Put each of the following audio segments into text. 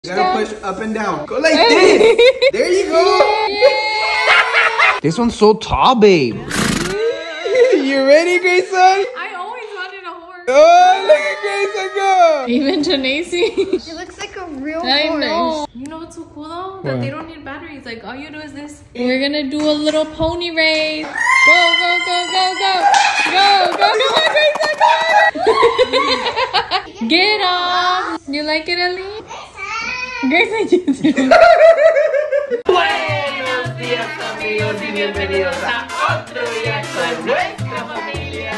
You gotta push up and down. Go like this. There you go. Yeah. This one's so tall, babe. You ready, Grayson? I always wanted a horse. Oh, look at Grayson go. Even Janacy. It looks like a real I horse. know. You know what's so cool though? That What? they don't need batteries. Like all you do is this. We're gonna do a little pony race. Go, go, go, go, go. Go, go, come on, Grayson, come on. Get off. You like it, Ellie? Grayson, you do. Buenos días amigos y bienvenidos a otro día con nuestra familia.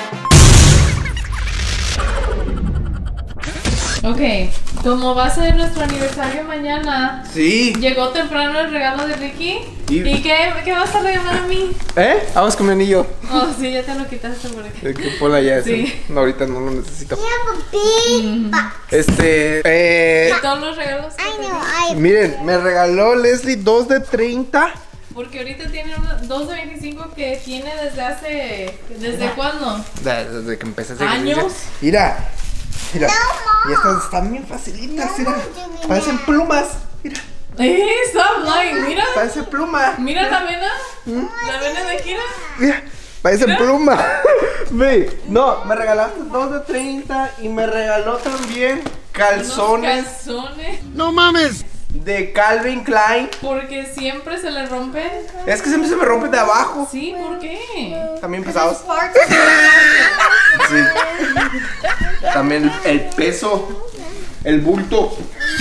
Ok, como va a ser nuestro aniversario mañana, Sí. llegó temprano el regalo de Ricky. Y- ¿Y qué vas a regalar a mí? Vamos con mi anillo. Oh, sí, ya te lo quitaste por aquí. Que ponla ya ese. Sí. No, ahorita no lo necesito. We have a big box. Y todos los regalos que I te know. di. Miren, me regaló Leslie 2 de 30. Porque ahorita tiene dos de 25 que tiene ¿Desde cuándo? Desde que empecé a hacer ¿Años? ejercicio. Mira. Mira. No, Mom. Y estas están bien facilitas, No, mira. Jimmy, Parecen no. plumas. Mira. Stop lying, mira. Parece pluma. Mira la vena. La vena de Kira. Mira. Parece pluma. Ve. No, me regalaste 2 de 30 y me regaló también Unos calzones calzones. No mames. De Calvin Klein. Porque siempre se le rompen. Es que siempre se me rompe de abajo. Sí, ¿por qué? También pesados. Sí. También el peso. El bulto.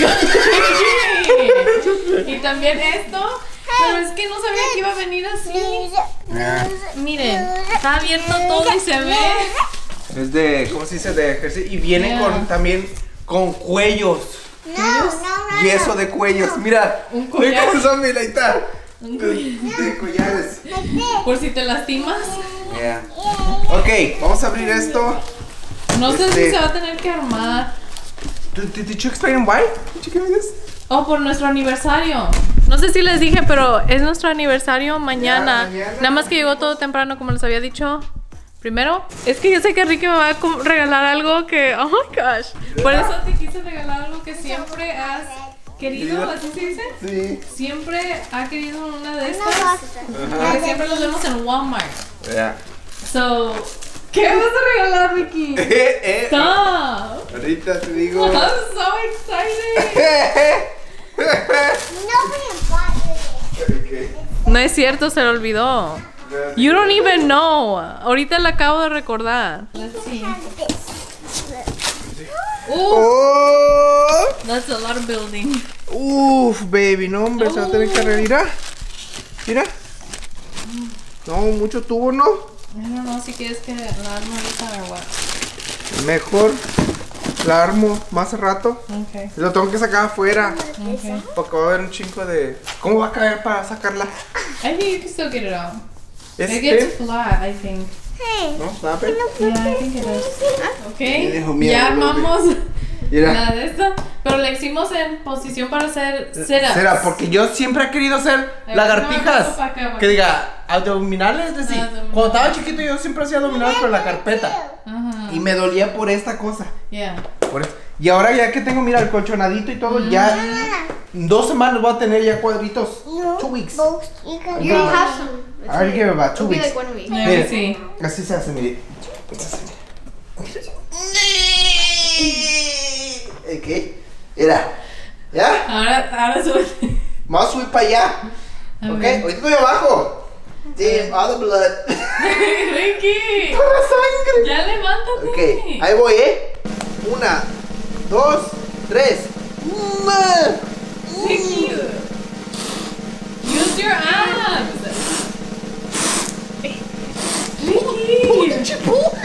Y también esto. Pero es que no sabía que iba a venir así. Miren, está abierto todo y se ve. Es de, ¿cómo se dice? De ejercicio. Y viene Yeah. con también con cuellos. No. Yeso de cuellos. Mira. Un Ve collar. cómo son, mira, ahí está. Un collar. De collares. Por si te lastimas. Yeah. Ok, vamos a abrir esto. No sé Este- si se va a tener que armar. Did you explain why? Did you give me this? Oh, por nuestro aniversario. No sé si les dije, pero es nuestro aniversario mañana. Ya, mañana. Nada más que llegó todo temprano, como les había dicho. Primero, es que yo sé que Ricky me va a regalar algo que... Oh my gosh. Por eso te quise regalar algo que siempre has querido, ¿así se dice? Sí. Siempre ha querido una de estas. Porque siempre los vemos en Walmart. Yeah. So, ¿qué vas a regalar, Ricky? Stop. Ahorita te digo. I'm so excited. Okay. No es cierto, se lo olvidó. You don't even know. Ahorita la acabo de recordar. Let's see. Oh. That's a lot of building. Uf, baby, no, hombre, se va a tener que arreglar. Mira. Mira. No, mucho tubo, ¿no? I don't know si quieres que la arme ahorita o what. Mejor la armo más rato. Okay. Lo tengo que sacar afuera. Okay. Porque va a haber un chingo de. ¿Cómo va a caer para sacarla? I think you can still get it out. It ¿Es gets flat, I think. ¿No? ¿Sabe? Yeah, I think it is. Okay. Me dejó miedo, Ya baby. armamos Mira. la de esta. Pero la hicimos en posición para hacer sit-ups. Será, porque yo siempre he querido hacer lagartijas. no, pa' acá, pa' Que diga, abdominales, es decir, Abdominales. cuando estaba chiquito yo siempre hacía abdominales con la carpeta. Ajá. Y me dolía por esta cosa. Yeah. Por eso. Y ahora ya que tengo, mira, el colchonadito y todo, ya en 2 semanas voy a tener ya cuadritos. 2 weeks. You don't have some. I already gave it about 2 It'll be weeks. like 1 week. Let me Mire, see. así se hace, mire. Ok, mira. ¿Ya? Ahora sube. Vamos a subir para allá. A Ok, ver. ahorita estoy abajo. Damn, all the blood. Ricky. Toda sangre. Ya levántate. Ok, ahí voy, 1, 2, 3. Ricky. Use your abs. Ricky.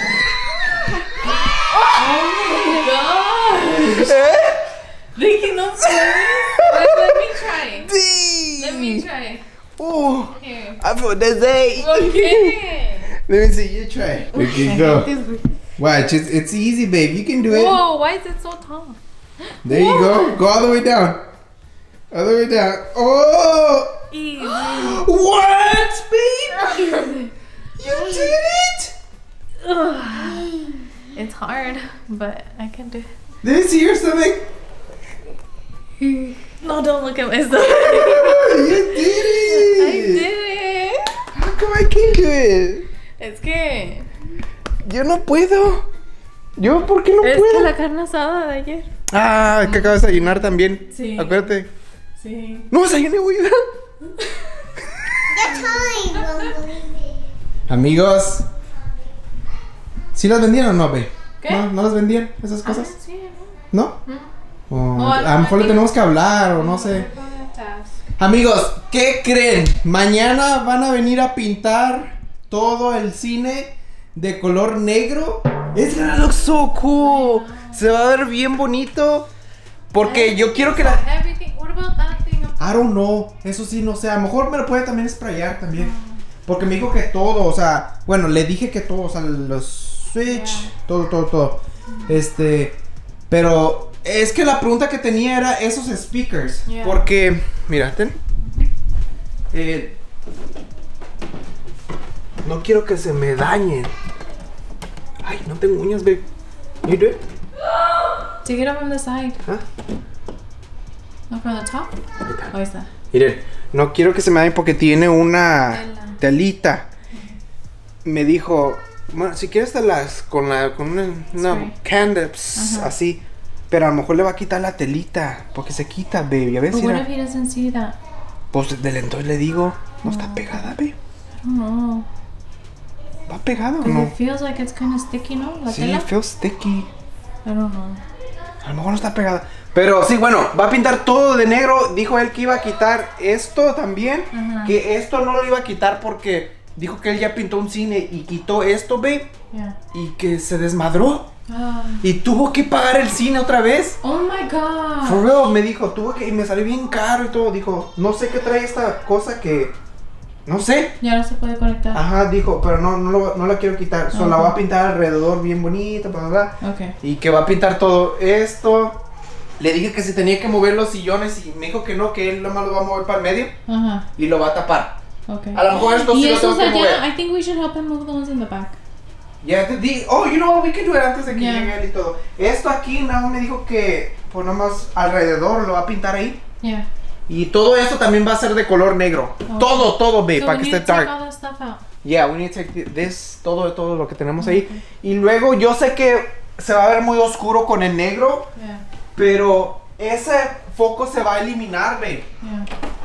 Oh my gosh. Ricky, no puedes. Let me try. Let me try. Oh, Here. I feel dizzy. Okay. Let me see you try. Okay, go. Watch, it's easy, babe. You can do it. Whoa, why is it so tall? There you go. Go all the way down. All the way down. Oh! Easy. What, babe? You did it! Ugh. It's hard, but I can do it. Let me see your stomach. No, don't look at myself. You did I it! did it. How come I can't do it? Es que... Yo no puedo. ¿Yo por qué no Es puedo? que la carne asada de ayer. Ah, que acabas de desayunar también. Sí. Acuérdate. Sí. No desayuné, güey. Get time, Bumblebee. Amigos. ¿Sí las vendían o no, ve? ¿Qué? ¿No las vendían esas cosas? Sí, ¿No? O O a lo mejor le tenemos que hablar o no sé. Amigos, ¿qué creen? Mañana van a venir a pintar todo el cine de color negro. It's gonna look so cool. Se va a ver bien bonito. Porque yo quiero que la... Everything. What about that thing? I don't know. Eso sí, no sé. A lo mejor me lo puede también sprayar también. Porque me dijo que todo, o sea... Bueno, le dije que todo, o sea, los switch, todo. Pero... Es que la pregunta que tenía era esos speakers. Yeah. Porque... Mira, ten. No quiero que se me dañen. Ay, no tengo uñas, babe. You do it? Take it up from the side. ¿Ah? No, from the top. Ahí está. Miren, no quiero que se me dañen porque tiene una telita. Me dijo, bueno, si quieres te las con una Spray. candips así. Pero a lo mejor le va a quitar la telita. Porque se quita, baby. A ver But si what era- if he doesn't see that? Pues del entonces le digo, no está pegada, baby. I don't know. ¿Va pegada o Because no? it feels like it's kind of sticky, no? La Sí, tela. feels sticky. I don't know. A lo mejor no está pegada. Pero sí, bueno, va a pintar todo de negro. Dijo él que iba a quitar esto también. Ajá. Que esto no lo iba a quitar porque dijo que él ya pintó un cine y quitó esto, babe. Yeah. Y que se desmadró. Ah. Y tuvo que pagar el cine otra vez. Oh my god. For real, me dijo, tuvo que... Y me salió bien caro y todo. Dijo, no sé qué trae esta cosa que... No sé. Ya no se puede conectar. Ajá, dijo, pero no la quiero quitar. Solo la Ajá. voy a pintar alrededor bien bonita, bla, bla, bla. Okay. Y que va a pintar todo esto. Le dije que se tenía que mover los sillones y me dijo que no, que él nomás lo va a mover para el medio Ajá. y lo va a tapar. Okay. A lo mejor esto Y sí lo esos tengo que allá, mover. I think we should help him move the ones in the back. Ya te di, oh, you know what, we can do it antes de que Yeah. llegue él y todo. Esto aquí nada más me dijo que pues nomás alrededor lo va a pintar ahí. Yeah. Y todo esto también va a ser de color negro. Oh. Todo, babe, So para we que need esté to take dark. all that stuff out. Yeah, we need to take this, todo lo que tenemos ahí. Y luego yo sé que se va a ver muy oscuro con el negro, Yeah. pero ese foco se va a eliminar, babe. Yeah.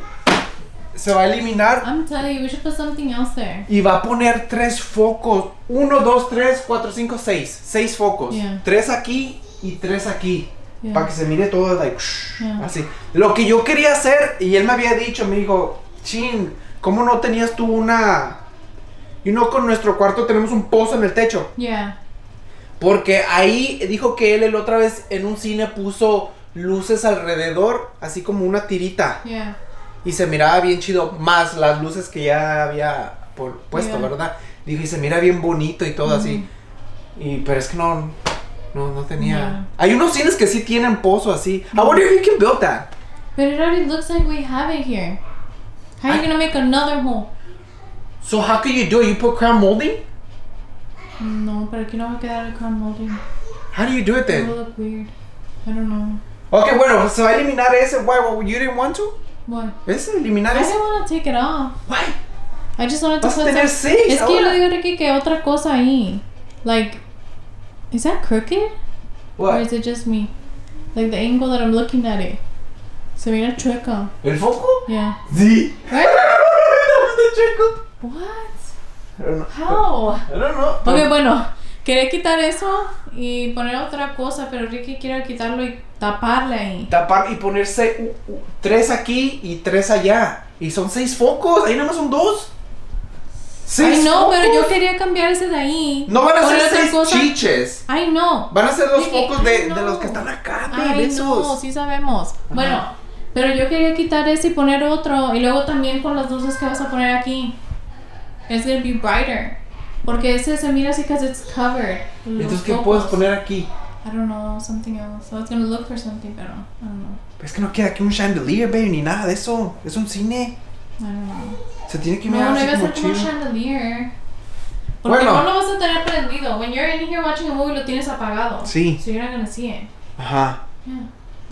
Se va a eliminar I'm telling you, we should put something else there. y va a poner 3 focos. 1, 2, 3, 4, 5, 6. 6 focos. Yeah. 3 aquí y 3 aquí. Yeah. Para que se mire todo like, Yeah. así. Lo que yo quería hacer, y él me había dicho, me dijo, chin, ¿cómo no tenías tú una... con nuestro cuarto tenemos un pozo en el techo? Yeah. Porque ahí dijo que él otra vez en un cine puso luces alrededor, así como una tirita. Yeah. Y se miraba bien chido, más las luces que ya había puesto, Yeah. ¿verdad? Dijo, y se mira bien bonito y todo así. Pero es que no tenía... Yeah. Hay unos cines que sí tienen pozo así. I wonder if you can build that. But it already looks like we have it here. How are you gonna make another hole? So how can you do it? You put crown molding? No, pero aquí no va a quedar el crown molding. How do you do it It then? will look weird. I don't know. Ok, bueno, se va a eliminar ese. Why, you didn't want to? What? ¿Ese? ¿Eliminar I ese? didn't want to take it off. Why? I just wanted to Vas a put tener some... 6 Es que yo ahora. le digo a Ricky que otra cosa ahí. Like, is that crooked? Or What? is it just me? Like the angle that I'm looking at it. Se mira chueco. ¿El foco? Yeah. Sí. Right? Está chico. What? I don't know. How? I don't know. Ok, bueno. Quería quitar eso y poner otra cosa, pero Ricky quiere quitarlo y taparle ahí. Tapar y ponerse 3 aquí y 3 allá. Y son 6 focos. Ahí nada más son 2. Ay, no, pero yo quería cambiar ese de ahí. No van a Poner ser otra 6 cosa. chiches. Ay, no. Van a ser los Ricky, focos ay, de no. los que están acá, babe, Ay, esos. no, sí sabemos. Bueno, pero yo quería quitar ese y poner otro. Y luego también con las luces que vas a poner aquí. It's gonna be brighter. Porque ese se mira así because it's covered. Los Entonces, ¿qué focos. puedes poner aquí? I don't know, something else. So I was gonna look for something, pero I don't know. Es que no queda aquí un chandelier, babe, ni nada de eso. Es un cine. I don't know. Se tiene que No, mirar no así iba a como ser como un chido. chandelier. Porque Bueno. no lo vas a tener prendido. When you're in here watching a movie, lo tienes apagado. Sí. So you're not gonna see it. Ajá. Yeah.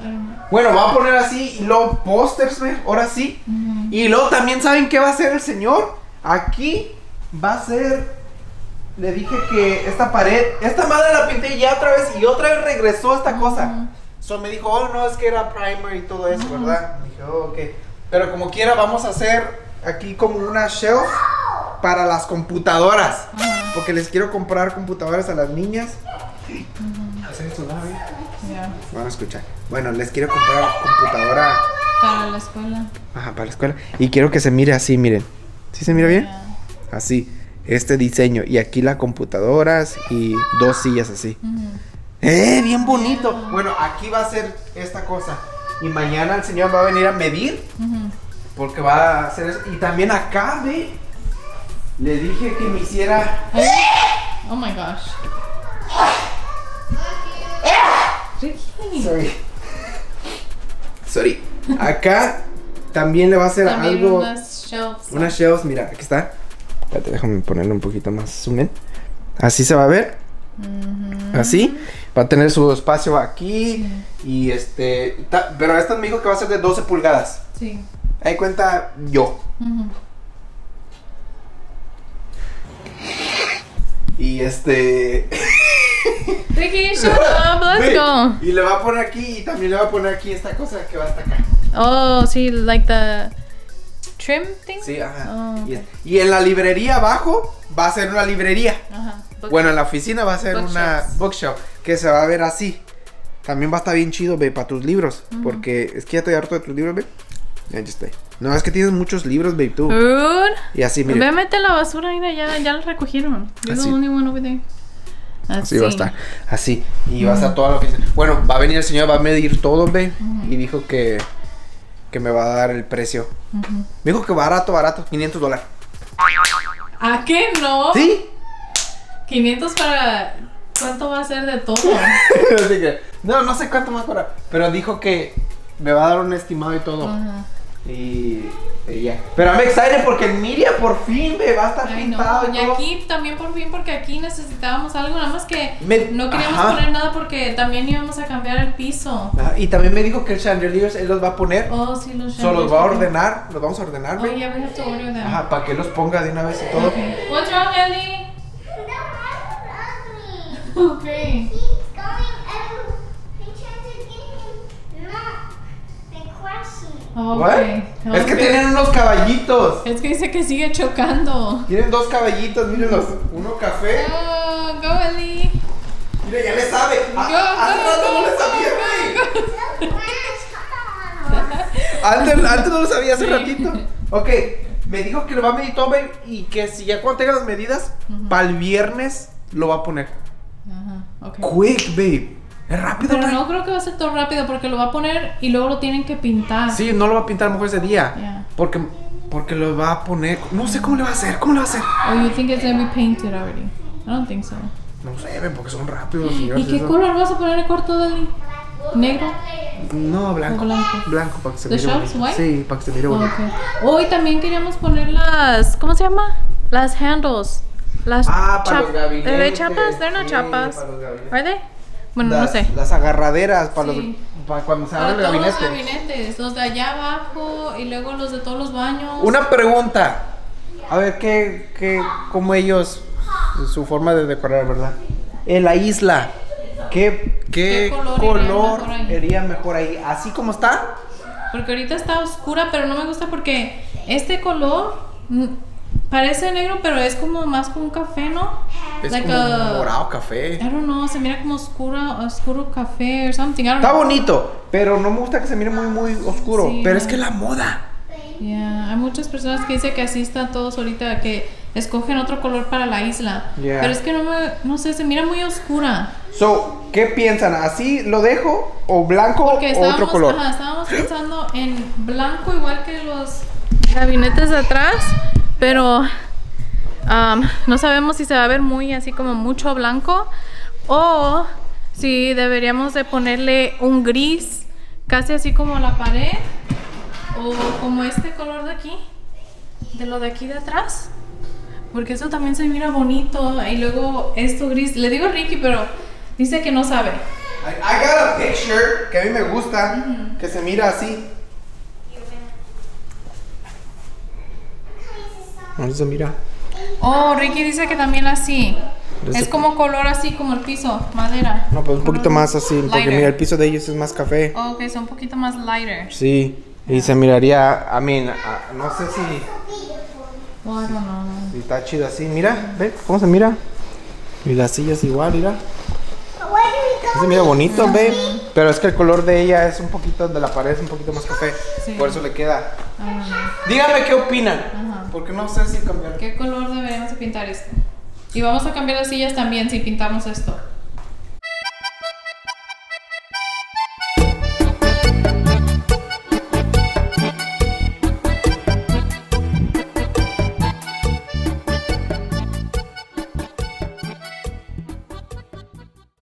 Bueno, va a poner así y luego pósters, ¿ves? Ahora sí. Y luego también, ¿saben qué va a hacer el señor? Aquí va a ser... Le dije que esta pared, esta madre la pinté ya otra vez y otra vez regresó esta cosa. So me dijo, oh no, es que era primer y todo eso, ¿verdad? Dije, oh, ok. Pero como quiera, vamos a hacer aquí como una shelf para las computadoras. Porque les quiero comprar computadoras a las niñas. ¿Hacer esto, no? Van a escuchar. Bueno, les quiero comprar computadora para la escuela. Ajá, para la escuela. Y quiero que se mire así, miren. ¿Sí se mira bien? Así. Este diseño. Y aquí las computadoras y 2 sillas así. Bien bonito. Bueno, aquí va a ser esta cosa. Y mañana el señor va a venir a medir. Porque va a hacer eso. Y también acá, ve. Le dije que me hiciera. Oh my gosh. Sorry. Acá también le va a hacer también algo. Unas shelves. Unas shelves, mira, aquí está. Espérate, déjame ponerle un poquito más zoom in. Así se va a ver. Así. Va a tener su espacio aquí. Y pero esta me dijo que va a ser de 12 pulgadas. Sí. Ahí cuenta yo. Y Ricky, shut up, let's go. Y le va a poner aquí y también le va a poner aquí esta cosa que va hasta acá. Oh, sí, like the trim thing. Sí, ajá. Oh, okay. Y en la librería abajo va a ser una librería. Ajá. Bueno, en la oficina va a ser una Bookshelves. bookshelf que se va a ver así. También va a estar bien chido, ve, para tus libros. Porque es que ya estoy harto de tus libros, ve. Ya estoy. No, es que tienes muchos libros, babe, tú. Rude. Y así, mire. Ve a meter la basura, mira, ya la recogieron. You're the Así. only one over there. Así va a estar. Así. Y va a estar toda la oficina. Bueno, va a venir el señor, va a medir todo, ve. Y dijo que me va a dar el precio. Me dijo que barato, $500. ¿A qué no? ¿Sí? 500 para... ¿Cuánto va a ser de todo? Así que, no sé cuánto más cobrar. Pero dijo que me va a dar un estimado y todo. Y ya. Pero I'm excited porque el Miria por fin me va a estar pintado y y todo. aquí también por fin porque aquí necesitábamos algo, nada más que no queríamos Ajá. poner nada porque también íbamos a cambiar el piso. Y también me dijo que el chandeliers él los va a poner. Oh, sí, los Solo los va a ordenar, los vamos a ordenar, Oh, ve. yeah, we have to order them. Ajá, para que los ponga de una vez y todo. Okay. What's wrong, Ellie? Okay. He's going everywhere. He tried to get him. No. They're crashing. Okay. ¿What? Es que tienen unos caballitos. Es que dice que sigue chocando. Tienen 2 caballitos, mírenlos. Uno café. Oh, go, Ellie. Mira, ya le sabe. Hace rato no le sabía, güey. Antes no lo sabía hace ratito. Ok, me dijo que lo va a medir todo, babe, y que si ya cuando tenga las medidas, para el viernes lo va a poner. Ajá, okay. Quick, babe. Es rápido, Pero babe. no creo que va a ser todo rápido porque lo va a poner y luego lo tienen que pintar. Sí, no lo va a pintar a lo mejor ese día. Yeah. Porque lo va a poner. No sé cómo le va a hacer. ¿Cómo le va a hacer? Or you think it's gonna be painted already? I don't think so. No sé, babe, porque son rápidos, señores. ¿Y qué eso. color vas a poner en el cuarto de Eli? ¿Negro? No, blanco. ¿O blanco? Blanco, para que se ¿The mire shelves bonito. white? Sí, para que se mire bonito. Okay. Hoy también queríamos poner las, ¿cómo se llama? Las handles. Las para los gabinetes. ¿De chapas? They're not Sí, chapas. para los gabinetes. ¿Are they? Bueno, no sé. Las agarraderas para, Sí. para cuando se Para abre el todos gabinete. los gabinetes, los de allá abajo y luego los de todos los baños. Una pregunta. A ver, cómo ellos, su forma de decorar, ¿verdad? En la isla, ¿qué color iría mejor ahí? ¿Así como está? Porque ahorita está oscura, pero no me gusta porque este color parece negro, pero es como más como un café, ¿no? Es Like como a- morado, café. I don't know, se mira como oscuro café or something. I don't Está know. bonito, pero no me gusta que se mire muy oscuro. Sí, pero no. es que la moda. Yeah, hay muchas personas que dicen que así están todos ahorita, que escogen otro color para la isla. Yeah. Pero es que no sé, se mira muy oscura. So, ¿qué piensan? ¿Así lo dejo? ¿O blanco Porque o otro color? estábamos pensando en blanco igual que los gabinetes de atrás, pero no sabemos si se va a ver muy así como mucho blanco o si deberíamos de ponerle un gris casi así como la pared o como este color de aquí, de lo de aquí de atrás, porque eso también se mira bonito. Y luego esto gris, le digo a Ricky, pero dice que no sabe. I got a picture que a mí me gusta, que se mira así. Ahí se mira. Oh, Ricky dice que también así. Es como color así como el piso, madera. No, pues un poquito más así, porque Lighter. mira, el piso de ellos es más café. Oh, ok, son un poquito más lighter. Sí, y se miraría, no sé si Oh, I don't know. está chido así. Mira, ve cómo se mira. Y las sillas igual, mira. Se mira bonito, ve. Pero es que el color de ella es un poquito, de la pared es un poquito más café. Sí. Por eso le queda. I don't know. Díganme qué opinan. Ajá. Porque no sé si cambiar. ¿Qué color deberíamos de pintar esto? Y vamos a cambiar las sillas también si pintamos esto.